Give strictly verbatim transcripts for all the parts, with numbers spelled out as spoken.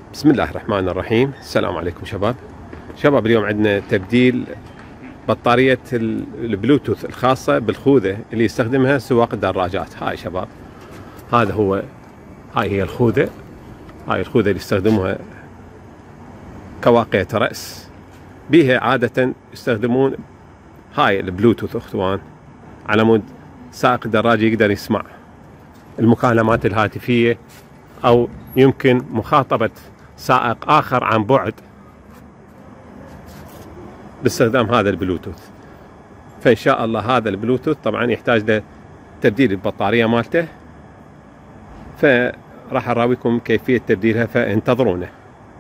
بسم الله الرحمن الرحيم. السلام عليكم شباب. شباب اليوم عندنا تبديل بطارية البلوتوث الخاصة بالخوذة اللي يستخدمها سواق الدراجات. هاي شباب، هذا هو هاي هي الخوذة. هاي الخوذة اللي يستخدموها كواقية رأس. بيها عادة يستخدمون هاي البلوتوث اخوان، على مود سائق الدراجة يقدر يسمع المكالمات الهاتفية او يمكن مخاطبة سائق آخر عن بعد باستخدام هذا البلوتوث. فإن شاء الله هذا البلوتوث طبعا يحتاج له تبديل البطارية مالته، فراح أراويكم كيفية تبديلها، فانتظرونا.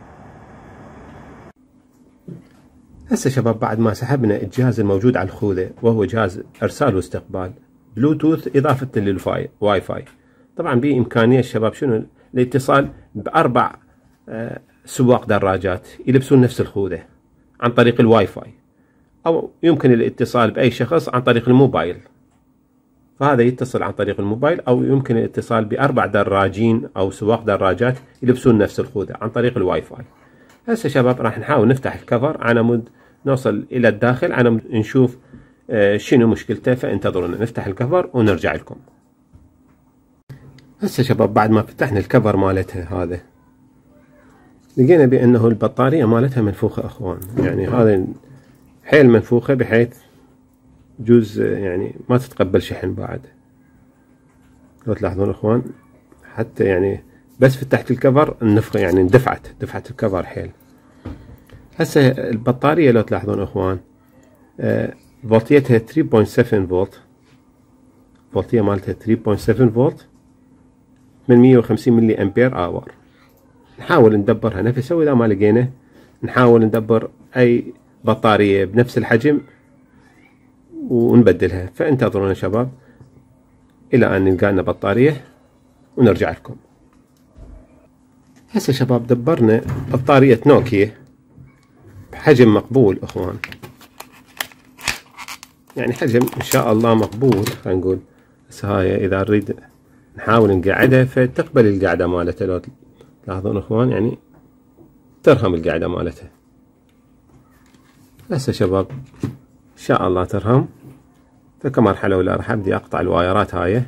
هسه شباب بعد ما سحبنا الجهاز الموجود على الخوذة وهو جهاز إرسال واستقبال بلوتوث إضافة للواي واي فاي، طبعا بإمكانية الشباب شنو الاتصال بأربع سواق دراجات يلبسون نفس الخوذة عن طريق الواي فاي، أو يمكن الاتصال بأي شخص عن طريق الموبايل، فهذا يتصل عن طريق الموبايل، أو يمكن الاتصال بأربع دراجين أو سواق دراجات يلبسون نفس الخوذة عن طريق الواي فاي. هسه شباب راح نحاول نفتح الكفر على مود نوصل إلى الداخل على مود نشوف شنو مشكلته، فانتظرونا نفتح الكفر ونرجع لكم. هسه شباب بعد ما فتحنا الكفر مالتها هذا لقينا بأنه البطارية مالتها منفوخة اخوان، يعني هذا حيل منفوخة بحيث جزء يعني ما تتقبل شحن بعد. لو تلاحظون اخوان حتى يعني بس فتحت الكفر النفخة يعني اندفعت دفعت الكفر حيل. هسه البطارية لو تلاحظون اخوان آه فولتيتها ثلاثة فاصلة سبعة فولت، فولتية مالتها ثلاثة فاصلة سبعة فولت، ثمانمية وخمسين ملي امبير اور. نحاول ندبرها نفسها، واذا ما لقينا نحاول ندبر اي بطارية بنفس الحجم ونبدلها، فانتظرونا شباب الى ان نلقى لنا بطارية ونرجع لكم. هسه شباب دبرنا بطارية نوكيا بحجم مقبول اخوان، يعني حجم ان شاء الله مقبول. خلينا نقول هسه هاي اذا نريد نحاول نقعدها فتقبل القعدة مالتها، لو تلاحظون اخوان يعني ترهم القعدة مالتها. هسه شباب ان شاء الله ترهم، فكمرحلة اولى راح ابدي اقطع الوايرات هاي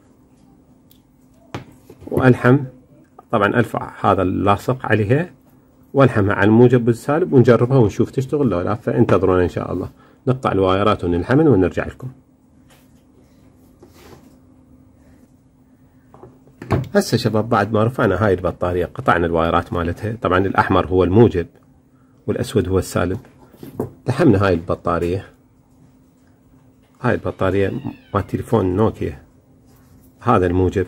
والحم، طبعا ارفع هذا اللاصق عليها والحمها على الموجب والسالب ونجربها ونشوف تشتغل لو لا، فانتظرونا ان شاء الله نقطع الوايرات ونلحمن ونرجع لكم. هسه شباب بعد ما رفعنا هاي البطارية قطعنا الوايرات مالتها، طبعا الأحمر هو الموجب والأسود هو السالب. لحمنا هاي البطارية، هاي البطارية مال تليفون نوكيا، هذا الموجب،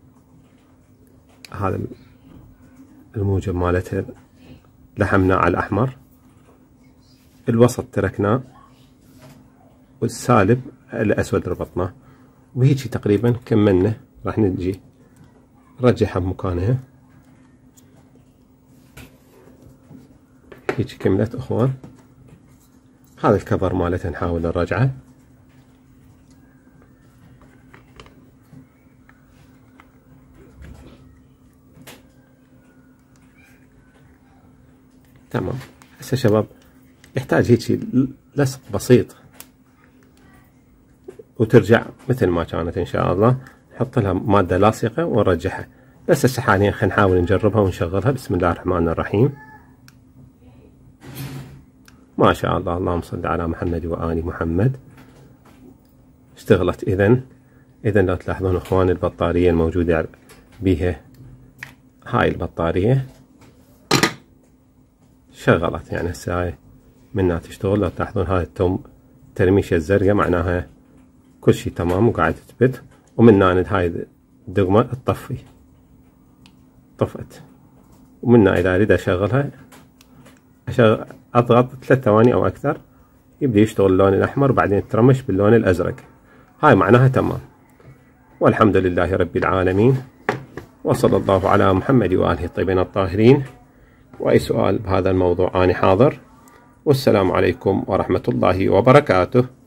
هذا الموجب مالتها لحمناه على الأحمر، الوسط تركناه والسالب الأسود ربطناه، وهيجي تقريبا كملنا. راح نجي نرجعها بمكانها، هيجي كملت اخوان. هذا الكفر مالتها نحاول نرجعه، تمام. هسه شباب يحتاج هيجي لصق بسيط وترجع مثل ما كانت ان شاء الله. نحط لها مادة لاصقة ونرجعها. بس هسه حاليا خلينا نحاول نجربها ونشغلها. بسم الله الرحمن الرحيم. ما شاء الله، اللهم صل على محمد وآل محمد. اشتغلت اذا اذا لو تلاحظون اخوان البطارية الموجودة بيها هاي البطارية شغلت، يعني هسه هاي منها تشتغل. لو تلاحظون هاي الترميشة الزرقاء معناها كل شي تمام وقاعد تثبت، ومن هنا هاي الدقمة تطفي طفت، ومن اذا اريد اشغلها أشغل اضغط ثلاث ثواني او اكثر يبدأ يشتغل اللون الاحمر وبعدين ترمش باللون الازرق. هاي معناها تمام، والحمد لله رب العالمين، وصلى الله على محمد واله الطيبين الطاهرين. واي سؤال بهذا الموضوع اني حاضر، والسلام عليكم ورحمة الله وبركاته.